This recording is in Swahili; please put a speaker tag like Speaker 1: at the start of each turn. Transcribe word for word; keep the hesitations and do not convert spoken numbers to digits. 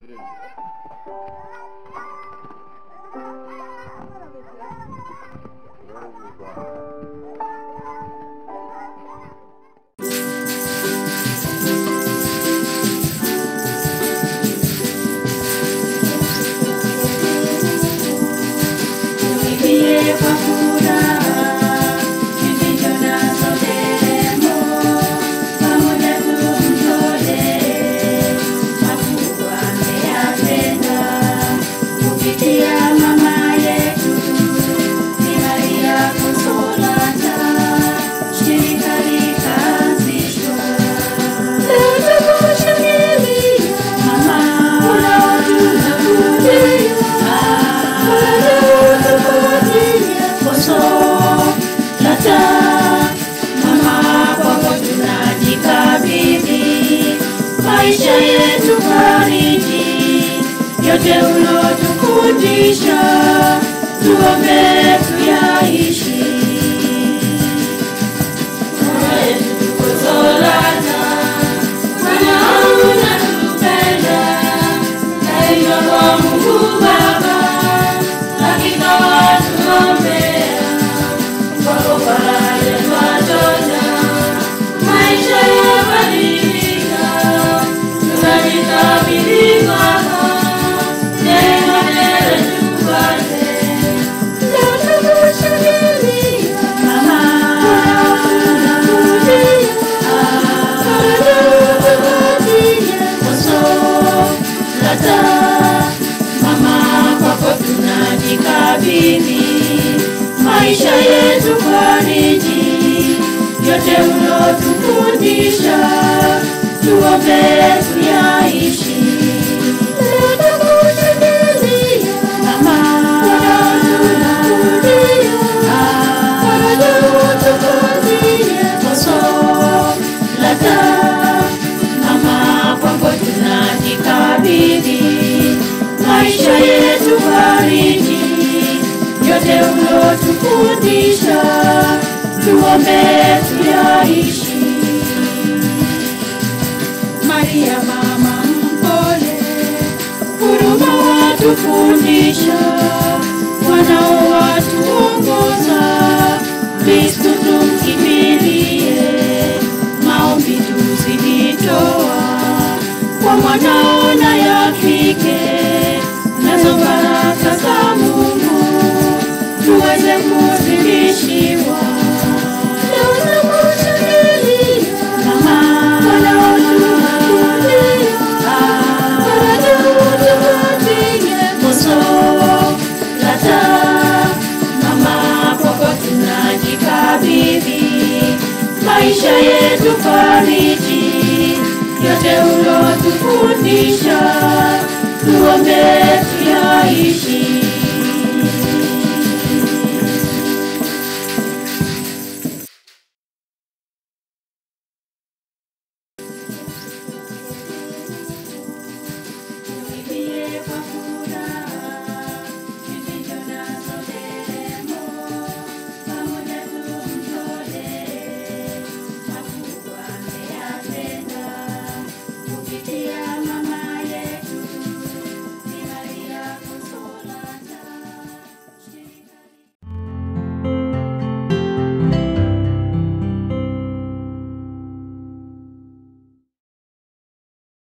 Speaker 1: Maisha yetu fariji, yote ulotufundisha, tuombe tuyaishi. Mola yetu tuko salama, Bwana unatupenda, daima kwa Mungu Baba, hakika watuombea, kwako faraja twatona, maisha yabadilika, tunajikabidhi kwako, neema tele tupate, leo tukushangilia, mama unakujia, bado tukupatia koso lata, mama kwako tunajikabidhi, maisha yetu fariji, yote ulotufundisha, tuombe tuyaishi. Leo tukushangilia, mama unakujia, bado tukupatia koso lata, mama kwako tunajikabidhi, maisha yetu fariji, yote ulotufundisha, tuombe tuyaishi. Maria mama mpole, huruma watufundisha, wanao watuongoza, Kristo tumkimbilie, maombi tuziditoa, kwa mwanao